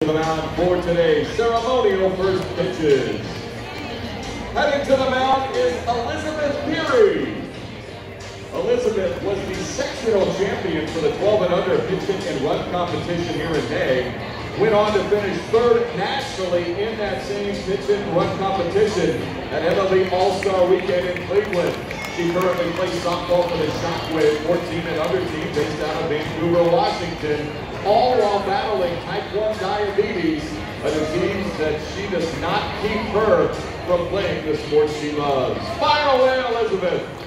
The mound for today's ceremonial first pitches. Heading to the mound is Elizabeth Peery. Elizabeth was the sectional champion for the 12 and under pitch hit and run competition here in May. Went on to finish third nationally in that same pitch hit and run competition at MLB All-Star Weekend in Cleveland. She currently plays softball for the Shockwave 14 and under team based out of Vancouver, Washington, all while battling type 1 diabetes, a disease that she does not keep her from playing the sport she loves. Fire away, Elizabeth!